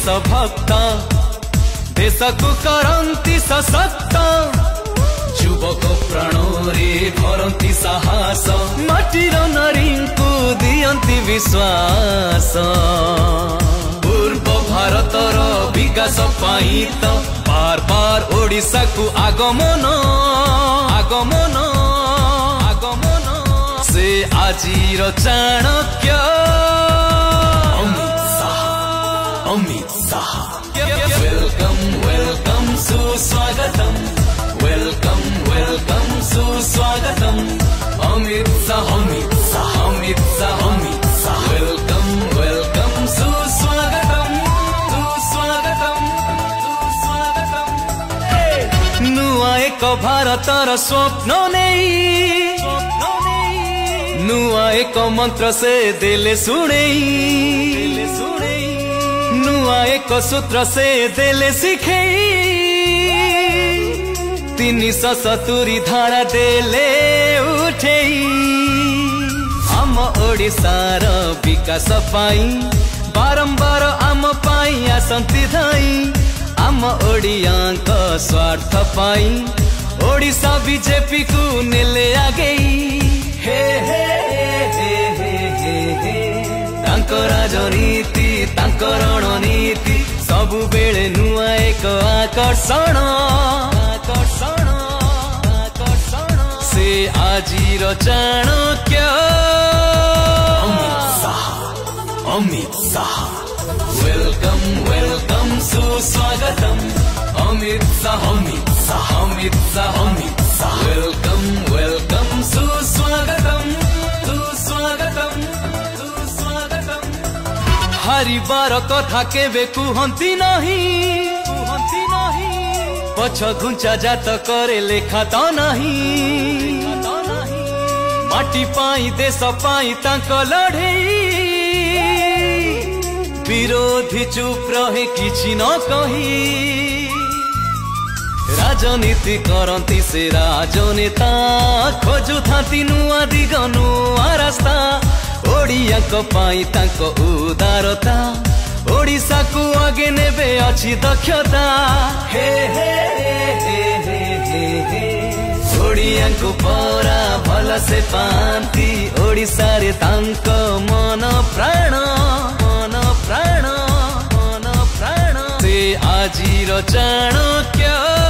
देशभक्त देश को करंती सशक्त युवक प्राणरे भरती साहस माटीर नारी को दियंती विश्वास पूर्व भारतर विकास पाई तो बार बार ओडिशा को आगमन आगमन आगमन से आजिर चाणक्य अमित शाह वेलकम वेलकम सुस्वागतम वेलकम वेलकम सुस्वागतम अमित शाह अमित शाह अमित शाह अमित शाह वेलकम वेलकम सुस्वागतम सुस्वागतम सुस्वागतम नुआ एक भारतर स्वप्न नहीं नुआ एक मंत्र से दिले सुने नुआ एक सूत्र से दिले शिखे 370 धारा देले उठे आम ओडिशार विकास पाई बारंबार आम पाई आसंती धाई आम ओडियांक स्वार्थ पाई ओडिशा बीजेपी को नेले आगे हे हे हे हे हे हे तांको राजनीति तांको रणनीति सबु बेले नुआ एक आकर्षण आकर्षण आकर्षण से आजिर चाणक्य अमित शाह वेलकम वेलकम सुस्वागतम अमित शाह अमित शाह अमित शाह अमित शाह वेलकम वेलकम सुस्वागतम सुस्वागतम सुस्वागतम हारिबार कथा केबे कुहंती नहीं पछ घुंचा जात करे लेखा तो नहीं माटी पाई देश पाई तांको लड़े विरोधी चुप रहे किछि न कही राजनीति करंती से राजनेता खोजु थाती नुआ दिग नुआ रास्ता ओडिया को पाई तांको उदारता ओडिशा को आगे नेबे अछि दक्षता हे हे हे हे हे हे ओडिया को परा भल से पांती ओडिशा रे तांको मन प्राण मन प्राण मन प्राण से आजिर चाणक्य